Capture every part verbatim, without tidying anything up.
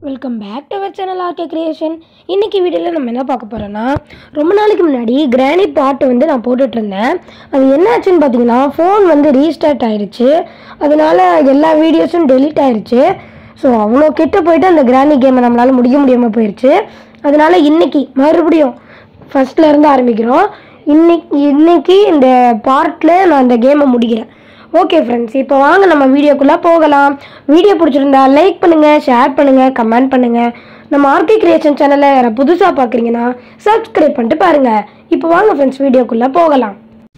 Welcome back to our channel RK Creation. இன்றைக்கி வீடியோவில் நம்ம என்ன பார்க்க போகிறோன்னா, ரொம்ப நாளைக்கு முன்னாடி கிராணி பாட்டு வந்து நான் போட்டுட்ருந்தேன். அது என்ன ஆச்சுன்னு பார்த்தீங்கன்னா, ஃபோன் வந்து ரீஸ்டார்ட் ஆகிடுச்சு. அதனால் எல்லா வீடியோஸும் டெலீட் ஆகிடுச்சு. ஸோ அவ்வளோ கிட்ட போயிட்டு அந்த கிராணி கேமை நம்மளால் முடிக்க முடியாமல் போயிடுச்சு. அதனால் இன்றைக்கி மறுபடியும் ஃபஸ்ட்லேருந்து ஆரம்பிக்கிறோம். இன்னைக்கு இன்றைக்கி இந்த பார்ட்டில் நான் இந்த கேமை முடிக்கிறேன். ஓகே ஃப்ரெண்ட்ஸ், இப்போ வாங்க நம்ம வீடியோக்குள்ளே போகலாம். வீடியோ பிடிச்சிருந்தா லைக் பண்ணுங்கள், ஷேர் பண்ணுங்கள், கமெண்ட் பண்ணுங்கள். நம்ம ஆர்கே கிரியேஷன் சேனலை யாரை புதுசாக பார்க்குறீங்கன்னா சப்ஸ்கிரைப் பண்ணிட்டு பாருங்கள். இப்போ வாங்க ஃப்ரெண்ட்ஸ், வீடியோக்குள்ளே போகலாம்.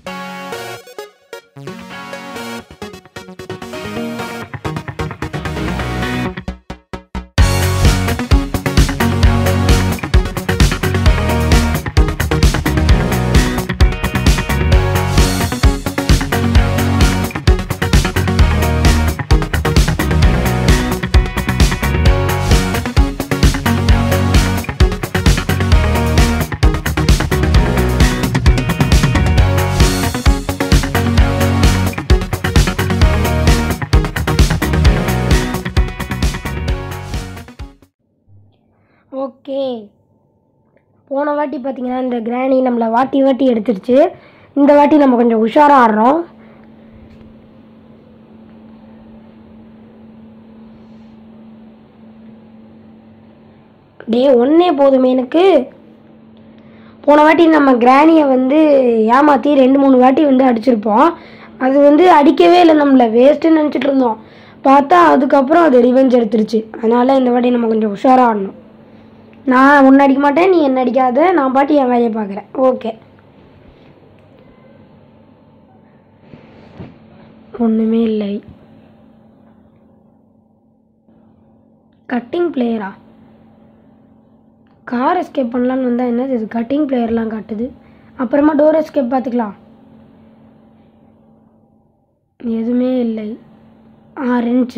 ஓகே, போன வாட்டி பார்த்தீங்கன்னா இந்த கிராணி நம்மளை வாட்டி வாட்டி எடுத்துருச்சு. இந்த வாட்டி நம்ம கொஞ்சம் உஷாராக ஆடுறோம். டே ஒன்றே போதுமே எனக்கு. போன வாட்டி நம்ம கிராணியை வந்து ஏமாற்றி ரெண்டு மூணு வாட்டி வந்து அடிச்சிருப்போம். அது வந்து அடிக்கவே இல்லை, நம்மளை வேஸ்ட்டுன்னு நினச்சிட்டு இருந்தோம். பார்த்தா அதுக்கப்புறம் அது ரிவெஞ்ச் எடுத்துருச்சு. அதனால் இந்த வாட்டி நம்ம கொஞ்சம் உஷாராக ஆடணும். நான் ஒன்று அடிக்க மாட்டேன், நீ என்ன அடிக்காத, நான் பாட்டி என் வேலையை பார்க்குறேன். ஓகே, ஒன்றுமே இல்லை. கட்டிங் பிளேயரா? கார் எஸ்கேப் பண்ணலான்னு வந்தால் என்னது இது கட்டிங் பிளேயர்லாம் காட்டுது. அப்புறமா டோர் எஸ்கேப் பார்த்துக்கலாம். எதுவுமே இல்லை. ஆ ரெஞ்சு.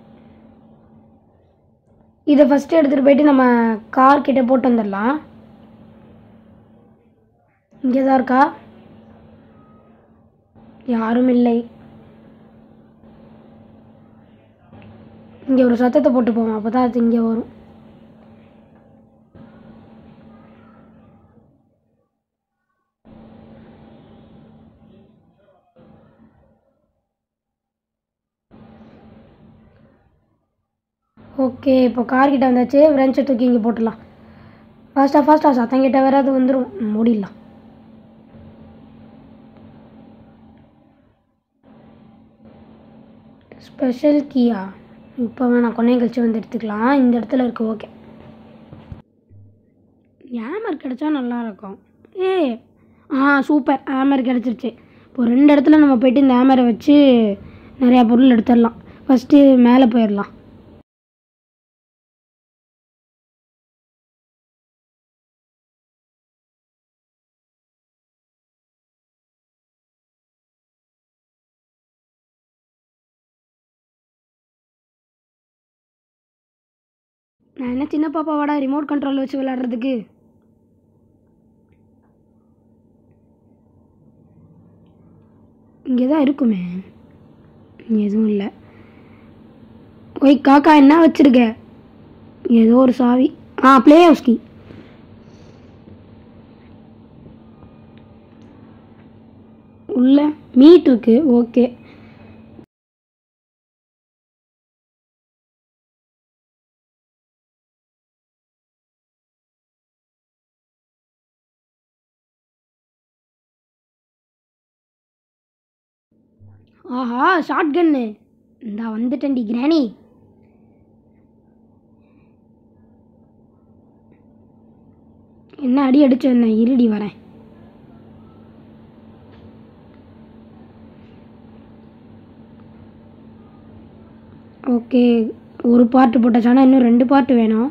இதை ஃபஸ்ட்டு எடுத்துகிட்டு போயிட்டு நம்ம கார் கிட்டே போட்டு வந்துடலாம். இங்கே தான் இருக்கா? யாரும் இல்லை. இங்கே ஒரு சத்தத்தை போட்டு போவோம், அப்போ தான் அது இங்கே வரும். ஓகே, இப்போ கார்கிட்ட வந்தாச்சு. ஃப்ரெண்ட்ஸை தூக்கி இங்கே போட்டுடலாம். ஃபாஸ்ட்டாக ஃபாஸ்ட்டாக சத்தம் கிட்ட வேறு அது வந்துடும். மூடிடலாம். ஸ்பெஷல் கீயா? இப்போ வேணாம், கொன்னையும் கழிச்சு வந்து எடுத்துக்கலாம். இந்த இடத்துல இருக்குது. ஓகே, ஹேமர் கிடச்சா நல்லாயிருக்கும். ஏ ஆ சூப்பர், ஹேமர் கிடச்சிருச்சு. இப்போ ரெண்டு இடத்துல நம்ம போய்ட்டு இந்த ஹேமரை வச்சு நிறையா பொருள் எடுத்துடலாம். ஃபஸ்ட்டு மேலே போயிடலாம். நான் என்ன சின்ன பாப்பாவாடா ரிமோட் கண்ட்ரோல் வச்சு விளையாடுறதுக்கு. இங்கே தான் இருக்குமே. எதுவும் இல்லை. ஓய் காக்கா, என்ன வச்சுருக்க? ஏதோ ஒரு சாவி. ஆ ப்ளே ஹவுஸ் கீ. உள்ள மீட் இருக்கு. ஓகே, ஆஹா ஷார்ட் கன்னு. இந்தா வந்துட்டேன்டி கிராணி. என்ன அடி அடிச்சு என்ன? இருடி வரேன். ஓகே, ஒரு பார்ட்டு போட்டாச்சானா இன்னும் ரெண்டு பார்ட்டு வேணும்.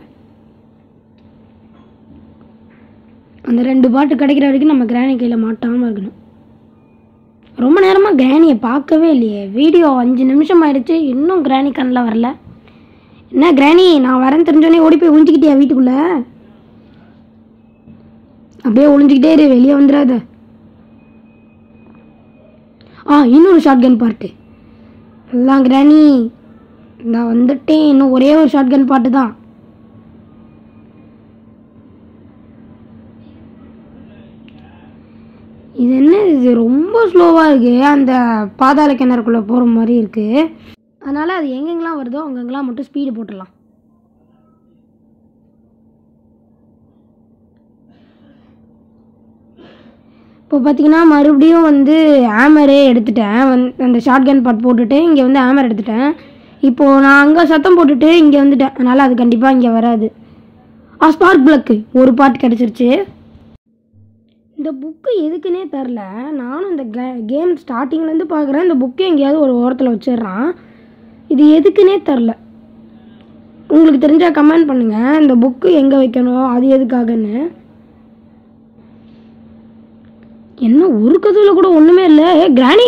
அந்த ரெண்டு பார்ட்டு கிடைக்கிற வரைக்கும் நம்ம கிராணி கையில் மாட்டாமல் இருக்கணும். ரொம்ப நேரமாக கிராணியை பார்க்கவே இல்லையே. வீடியோ அஞ்சு நிமிஷம் ஆயிடுச்சு, இன்னும் கிராணி கண்ணில் வரல. என்ன கிராணி, நான் வரேன்னு தெரிஞ்சோடனே ஓடி போய் ஒழிஞ்சிக்கிட்டியா வீட்டுக்குள்ளே? அப்படியே ஒழிஞ்சிக்கிட்டே இரு, வெளியே வந்துடாத. ஆ இன்னொரு ஷார்ட் கன் பார்ட்டு. எல்லாம் கிராணி நான் வந்துட்டேன். இன்னும் ஒரே ஒரு ஷார்ட் கன் பாட்டு தான். இது என்ன இது ரொம்ப ஸ்லோவாக இருக்குது, அந்த பாதாள கிணறுக்குள்ளே போகிற மாதிரி இருக்குது. அதனால் அது எங்கெங்கெல்லாம் வருதோ அங்கெங்கெல்லாம் மட்டும் ஸ்பீடு போட்டுடலாம். இப்போ பார்த்தீங்கன்னா மறுபடியும் வந்து ஆமரே எடுத்துட்டேன். வந் அந்த ஷார்ட் கன் பாட் போட்டுட்டு இங்கே வந்து ஆமர் எடுத்துட்டேன். இப்போது நான் அங்கே சத்தம் போட்டுட்டு இங்கே வந்துட்டேன். அதனால் அது கண்டிப்பாக இங்கே வராது. ஆ ஸ்பார்க் பிளக்கு ஒரு பார்ட் கிடச்சிருச்சு. இந்த புக்கு எதுக்குன்னே தெரில. நானும் இந்த கே கேம் ஸ்டார்டிங்லேருந்து பார்க்குறேன். இந்த புக்கு எங்கேயாவது ஒரு ஓரத்தில் வச்சிடுறான். இது எதுக்குன்னே தெரில. உங்களுக்கு தெரிஞ்சால் கமெண்ட் பண்ணுங்கள், இந்த புக்கு எங்கே வைக்கணும், அது எதுக்காகன்னு. என்ன ஒரு கதையில் கூட ஒன்றுமே இல்லை. ஏ கிராணி,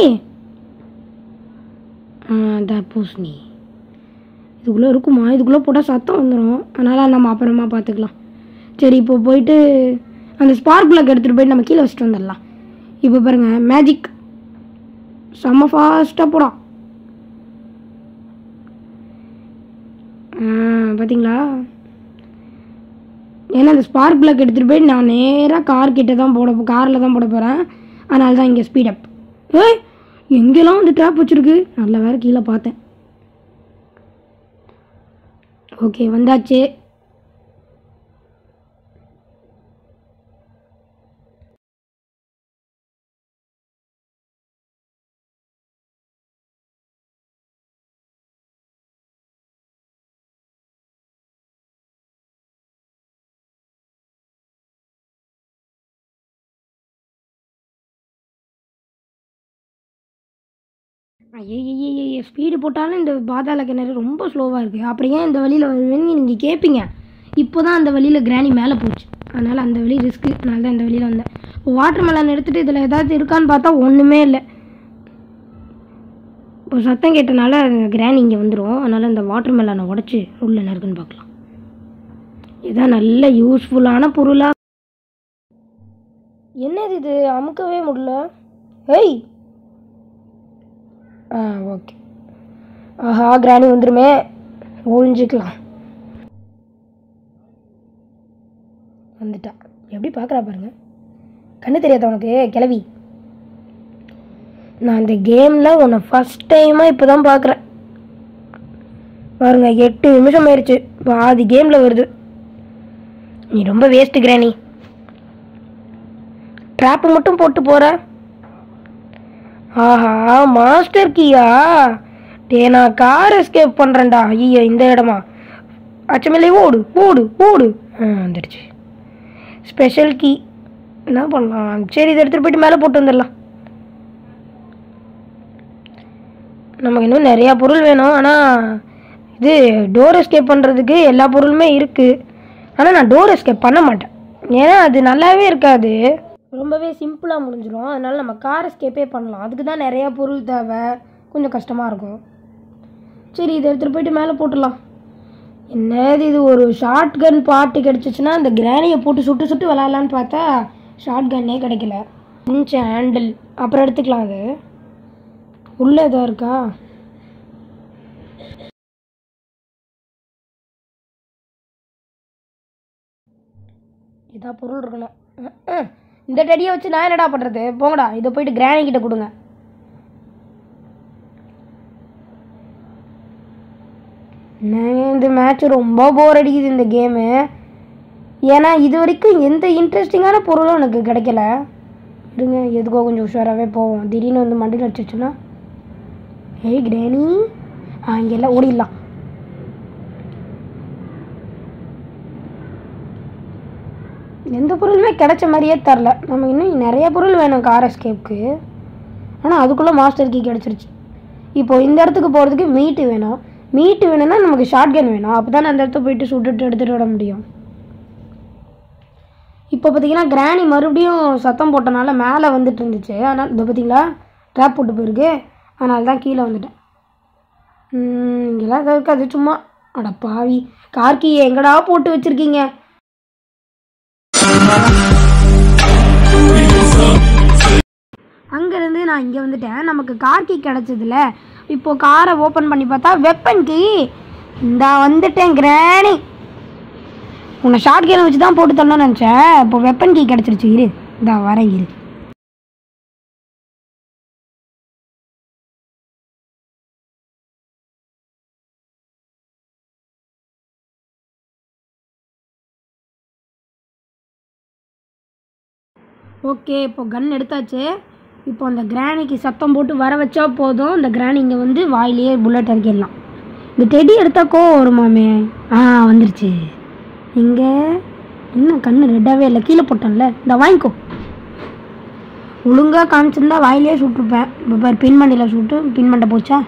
தர்பூசணி இதுக்குள்ளே இருக்குமா? இதுக்குள்ளே போட்டால் சத்தம் வந்துடும். அதனால் நம்ம அப்புறமா பார்த்துக்கலாம். சரி, இப்போ போயிட்டு அந்த ஸ்பார்க் பிளக் எடுத்துகிட்டு போயிட்டு நம்ம கீழே வச்சுட்டு வந்துடலாம். இப்போ பாருங்கள், மேஜிக் செம்ம ஃபாஸ்ட்டாக போடும். பார்த்தீங்களா? ஏன்னா அந்த ஸ்பார்க் பிளக் எடுத்துகிட்டு போய் நான் நேராக கார் கிட்ட தான் போட காரில் தான் போட போகிறேன். அதனால தான் இங்கே ஸ்பீடப். ஏய், எங்கெல்லாம் வந்து ட்ராப் வச்சுருக்கு. நல்ல வேறு கீழே பார்த்தேன். ஓகே, வந்தாச்சு. ஐயே, ஸ்பீடு போட்டாலும் இந்த பாதாள கிணறு ரொம்ப ஸ்லோவாக இருக்குது. அப்படியே இந்த வழியில் வருவேன்னு நீங்கள் கேட்பீங்க. இப்போ தான் அந்த வழியில் கிராணி மேலே போச்சு. அதனால் அந்த வழி ரிஸ்க்கு. அதனால தான் இந்த வழியில் வந்தேன். வாட்டர் மெலன் எடுத்துகிட்டு இதில் ஏதாவது இருக்கான்னு பார்த்தா ஒன்றுமே இல்லை. இப்போ சத்தம் கேட்டனால கிராணி இங்கே வந்துடும். அதனால் இந்த வாட்டர் மெலனை உடச்சி உள்ள என்ன இருக்குன்னு பார்க்கலாம். இதுதான் நல்ல யூஸ்ஃபுல்லான பொருளாக. என்னது இது? அமுக்கவே முடியல. ஏய், ஆ ஓகே. ஆஹா, கிராணி வந்துருமே, ஒழிஞ்சிக்கலாம். வந்துட்டா. எப்படி பார்க்குறா பாருங்க. கண்ணு தெரியாத உனக்கு கிளவி? நான் இந்த கேமில் உன்னை ஃபஸ்ட் டைமாக இப்போ தான் பார்க்குறேன். பாருங்க, எட்டு நிமிஷம் ஆயிடுச்சு. பாதி கேமில் வருது. நீ ரொம்ப வேஸ்ட்டு கிராணி. ட்ராப்பு மட்டும் போட்டு போகிற. ஆஹா, மாஸ்டர் கீயா? டே, நான் கார் எஸ்கேப் பண்ணுறேன்டா. ஐயோ, இந்த இடமா? அச்சமில்லை, ஓடு ஓடு ஓடு. ஆ வந்துடுச்சு. ஸ்பெஷல் கீ என்ன பண்ணலாம்? சரி, இதை எடுத்துகிட்டு போயிட்டு மேலே போட்டு வந்துடலாம். நமக்கு இன்னும் நிறையா பொருள் வேணும். ஆனால் இது டோர் எஸ்கேப் பண்ணுறதுக்கு எல்லா பொருளுமே இருக்குது. ஆனால் நான் டோர் எஸ்கேப் பண்ண மாட்டேன். ஏன்னா அது நல்லாவே இருக்காது, ரொம்பவே சிம்பிளாக முடிஞ்சிடும். அதனால் நம்ம கார் எஸ்கேப்பே பண்ணலாம். அதுக்கு தான் நிறையா பொருள் தேவை, கொஞ்சம் கஷ்டமாக இருக்கும். சரி, இதை எடுத்துகிட்டு போயிட்டு மேலே போட்டுடலாம். என்னது இது? ஒரு ஷார்ட் கன் பாட்டு கிடச்சிச்சின்னா அந்த கிரானியை போட்டு சுட்டு சுட்டு விளாட்லான்னு பார்த்தா ஷார்ட் கன்னே கிடைக்கல. கொஞ்சம் ஹேண்டில் அப்புறம் எடுத்துக்கலாம். அது உள்ளே எதாவது இருக்கா? இதான் பொருள் இருக்கணும். இந்த டெடியை வச்சு நான் என்னடா பண்ணுறது? போங்கடா, இதை போயிட்டு கிராணி கிட்ட கொடுங்க. இந்த மேட்ச் ரொம்ப போர் அடிக்குது இந்த கேமு. ஏன்னா இது வரைக்கும் எந்த இன்ட்ரெஸ்டிங்கான பொருளும் எனக்கு கிடைக்கல. இருங்க, எதுக்கோ கொஞ்சம் உஷாராகவே போவோம். திடீர்னு வந்து மண்டியில் வச்சுச்சுன்னா, ஏய் கிராணி, அங்கெல்லாம் ஓடிடலாம். எந்த பொருளுமே கிடைச்ச மாதிரியே தரல. நம்ம இன்னும் நிறைய பொருள் வேணும் கார் எஸ்கேப்புக்கு. ஆனால் அதுக்குள்ளே மாஸ்டர் கீ கிடச்சிருச்சு. இப்போது இந்த இடத்துக்கு போகிறதுக்கு மீட்டு வேணும். மீட்டு வேணும்னா நமக்கு ஷார்ட் கன் வேணும். அப்போ தான் அந்த இடத்த போயிட்டு சுட்டுட்டு எடுத்துகிட்டு வர முடியும். இப்போ பார்த்தீங்கன்னா கிராணி மறுபடியும் சத்தம் போட்டனால மேலே வந்துட்டு இருந்துச்சு. அதனால் இதை பார்த்தீங்களா, ட்ராப் போட்டு போயிருக்கு. அதனால தான் கீழே வந்துட்டேன். இங்கெல்லாம் எதாவது இருக்காது, சும்மா. அட பாவி, கார் கீயை எங்கடா போட்டு வச்சுருக்கீங்க? அங்கேருந்து நான் இங்கே வந்துட்டேன். நமக்கு கார் கீ கிடச்சதில்ல. இப்போது காரை ஓப்பன் பண்ணி பார்த்தா வெப்பன் கீ. இந்தா வந்துட்டேன் கிராணி. உன்னை ஷார்ட் கன் வச்சு தான் போட்டு தரணும்னு நினச்சேன். இப்போ வெப்பன் கீ கிடச்சிருச்சு. இரு, இந்தா வரேன், இரு. ஓகே, இப்போ கன் எடுத்தாச்சு. இப்போ அந்த கிராணிக்கு சத்தம் போட்டு வர வச்சா போதும், இந்த கிராணி இங்கே வந்து வாயிலேயே புல்லட் இறக்கிடலாம். இந்த டெடி எடுத்தாக்கோ ஒரு மாமே. ஆ வந்துருச்சு. இங்கே என்ன கண்ணு ரெட்டாகவே இல்லை, கீழே போட்டேன்ல. இந்த வாங்கிக்கோ. ஒழுங்காக காமிச்சிருந்தா வாயிலே சுட்டுருப்பேன். இப்போ பாரு, பின் மண்டியில் சுட்டு பின் மண்டை போச்சா.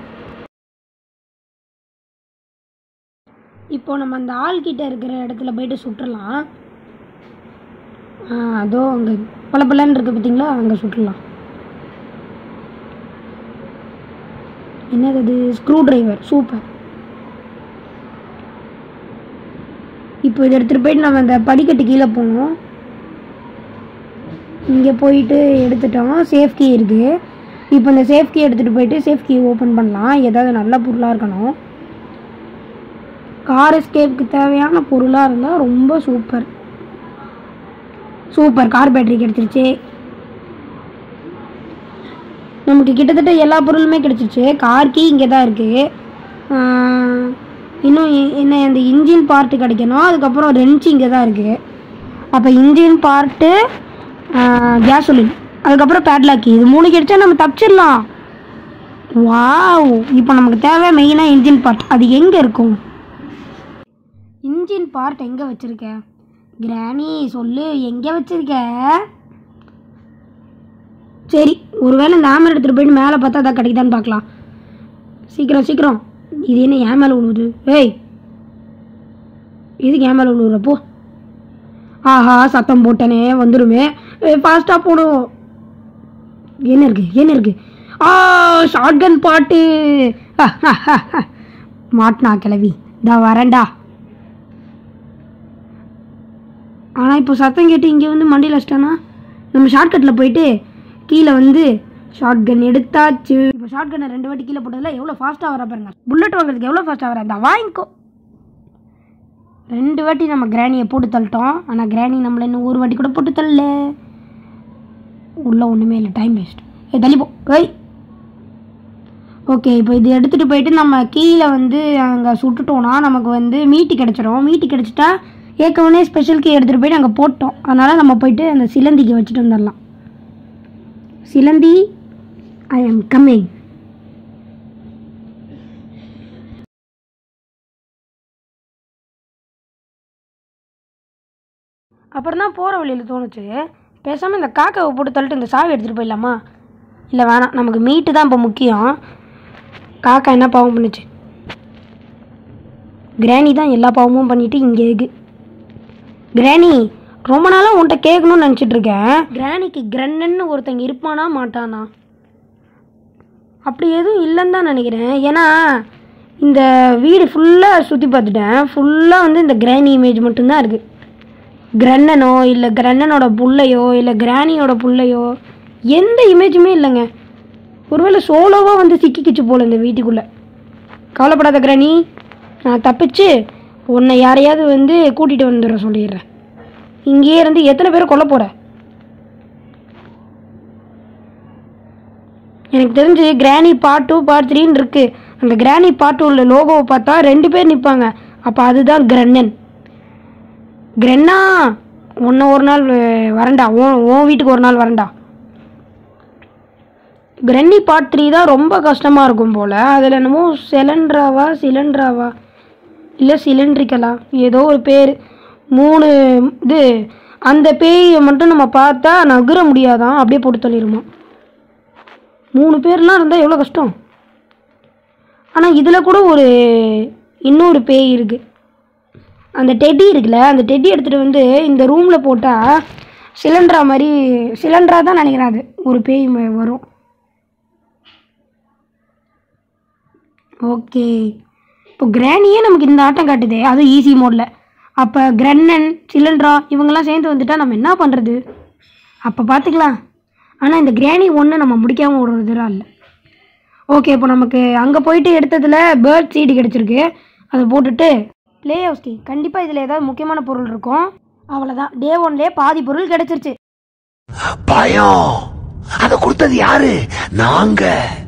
இப்போ நம்ம அந்த ஆள்கிட்ட இருக்கிற இடத்துல போயிட்டு சுட்டுடலாம். அதோ அங்கே பல பலன்னு இருக்குது பார்த்தீங்களா, அங்கே சுட்டுடலாம். என்னது அது? Screwdriver. சூப்பர். இப்போ இதை எடுத்துகிட்டு போயிட்டு நம்ம அந்த படிக்கட்டு கீழே போகணும். இங்கே போயிட்டு எடுத்துட்டோம். சேஃப் கீ இருக்குது. இப்போ இந்த சேஃப் கீ எடுத்துகிட்டு போயிட்டு சேஃப் கீ ஓப்பன் பண்ணலாம். ஏதாவது நல்ல பொருளாக இருக்கணும். கார் எஸ்கேப்புக்கு தேவையான பொருளாக இருந்தால் ரொம்ப சூப்பர். சூப்பர், கார் பேட்டரி கிடச்சிருச்சு. நமக்கு கிட்டத்தட்ட எல்லா பொருளுமே கிடச்சிருச்சு. கார் கீ இங்கே தான் இருக்குது. இன்னும் என்ன, அந்த இன்ஜின் பார்ட்டு கிடைக்கணும். அதுக்கப்புறம் ரென்ச்சு இங்கே தான் இருக்குது. அப்போ இன்ஜின் பார்ட்டு, கேசோலின், அதுக்கப்புறம் பேட்லாக்கி, இது மூணு கிடைச்சா நம்ம தப்பிச்சிடலாம். வாவ். இப்போ நமக்கு தேவை மெயினாக இன்ஜின் பார்ட். அது எங்கே இருக்கும்? இன்ஜின் பார்ட் எங்கே வச்சுருக்க கிராணி? சொல்லு, எங்கே வச்சுருக்க? சரி, ஒருவேளை இந்த ஆமர் எடுத்துகிட்டு போயிட்டு மேலே பார்த்தா அதான் கிடைக்குதான்னு பார்க்கலாம். சீக்கிரம் சீக்கிரம். இது என்ன ஏன் மேலே விழுவுது? ஏய், இதுக்கு ஏன் மேலே விழுவுறப்போ? ஆஹா, சத்தம் போட்டனே, வந்துடுமே. ஃபாஸ்ட்டாக போடும். என்ன இருக்குது என்ன இருக்குது? ஆ, ஷாட்கன் பாட்டு. மாட்டினா கிளவி. இதா வரேன்டா. ஆனால் இப்போ சத்தம் கேட்டு இங்கே வந்து மண்டியில் வச்சிட்டானா, நம்ம ஷார்ட்கட்டில் போயிட்டு கீழே வந்து ஷார்ட் கன் எடுத்தாச்சு. இப்போ ஷார்ட் கன்னை ரெண்டு வாட்டி கீழே போட்டதில் எவ்வளோ ஃபாஸ்ட்டாக வர பாருங்க. புல்லட் வாங்குறதுக்கு எவ்வளோ ஃபாஸ்ட்டாக வர. இந்த வாங்கிக்கோ. ரெண்டு வாட்டி நம்ம கிராணியை போட்டு தள்ளிட்டோம். ஆனால் கிராணி நம்மளை இன்னும் ஒரு வாட்டி கூட போட்டு தள்ளல. உள்ள ஒன்றுமே இல்லை, டைம் வேஸ்ட். ஏ தள்ளிப்போ. ஏய், ஓகே. இப்போ இது எடுத்துகிட்டு போயிட்டு நம்ம கீழே வந்து அங்கே சுட்டுட்டோன்னா நமக்கு வந்து மீட்டு கிடச்சிரும். மீட்டு கிடச்சிட்டா ஏற்கனவே ஸ்பெஷல் கீ எடுத்துகிட்டு போயிட்டு அங்கே போட்டோம். அதனால் நம்ம போயிட்டு அந்த சிலந்திக்கு வச்சுட்டு வந்துடலாம். சிலந்தி, ஐ எம் கம்மிங். அப்புறம் தான் போகிற வழியில் தோணுச்சு, பேசாமல் இந்த காக்காவை போட்டு தள்ளிட்டு இந்த சாவி எடுத்துகிட்டு போயிடலாமா? இல்லை வேணாம், நமக்கு மீட்டு தான் இப்போ முக்கியம். காக்கா என்ன பாவம் பண்ணுச்சு? கிராணி தான் எல்லா பாவமும் பண்ணிவிட்டு இங்கே இருக்கு. கிராணி, ரொம்ப நாளாக உன்கிட்ட கேட்கணும்னு நினச்சிட்ருக்கேன். கிராணிக்கு கிரண்ணன்னு ஒருத்தங்க இருப்பானா மாட்டானா? அப்படி எதுவும் இல்லைன்னு தான் நினைக்கிறேன். ஏன்னா இந்த வீடு ஃபுல்லாக சுற்றி பார்த்துட்டேன். ஃபுல்லாக வந்து இந்த கிராணி இமேஜ் மட்டும்தான் இருக்குது. கிரண்ணனோ இல்லை கிரண்ணனோட புள்ளையோ இல்லை கிராணியோட புள்ளையோ எந்த இமேஜுமே இல்லைங்க. ஒருவேளை சோலோவாக வந்து சிக்கிக்கிச்சு போல் இந்த வீட்டுக்குள்ளே. கவலைப்படாத கிராணி, நான் தப்பிச்சு உன்னை யாரையாவது வந்து கூட்டிகிட்டு வந்துடுற சொல்லிடுறேன். இங்கேயே இருந்து எத்தனை பேரை கொல்ல போகிற? எனக்கு தெரிஞ்சு கிராணி பார்ட் டூ பார்ட் த்ரீன்னு இருக்குது. அந்த கிராணி பார்ட் டூவில் லோகோவை பார்த்தா ரெண்டு பேர் நிற்பாங்க. அப்போ அதுதான் கிரண்ணன். கிரண்ணா, உன்னை ஒரு நாள் வரண்டா, ஓ உன் வீட்டுக்கு ஒரு நாள் வரண்டா. கிரண்ணி பார்ட் த்ரீ தான் ரொம்ப கஷ்டமாக இருக்கும் போல். அதில் என்னமோ சிலிண்ட்ராவா சிலிண்ட்ராவா இல்லை சிலிண்ட்ரிக்கலா ஏதோ ஒரு பேர், மூணு இது. அந்த பேயை மட்டும் நம்ம பார்த்தா நகர முடியாதான், அப்படியே போட்டு தள்ளிடுமா. மூணு பேர்லாம் இருந்தால் எவ்வளோ கஷ்டம். ஆனால் இதில் கூட ஒரு இன்னொரு பேய் இருக்குது. அந்த டெட்டி இருக்குல்ல, அந்த டெட்டி எடுத்துகிட்டு வந்து இந்த ரூமில் போட்டால் சிலிண்டரா மாதிரி, சிலிண்டரா தான் நினைக்கிறேன், அது ஒரு பேய் வரும். ஓகே, இப்போ கிராணியே நமக்கு இந்த ஆட்டம் காட்டுதே, அதுவும் ஈஸி மோடில். அப்போ கிரண்ணன் சிலிண்டரா இவங்கெல்லாம் சேர்ந்து வந்துட்டால் நம்ம என்ன பண்ணுறது? அப்போ பார்த்துக்கலாம். ஆனால் இந்த கிராணி ஒன்று நம்ம முடிக்காமல் விடுறதுலாம் இல்லை. ஓகே, இப்போ நமக்கு அங்கே போயிட்டு எடுத்ததில் பேர்ட் சீடு கிடச்சிருக்கு. அதை போட்டுட்டு ப்ளே ஹவுஸ் கீ, கண்டிப்பாக இதில் ஏதாவது முக்கியமான பொருள் இருக்கும். அவ்வளோதான், டே ஒன்லேயே பாதி பொருள் கிடச்சிருச்சு. பயம், அதை கொடுத்தது யாரு? நாங்க.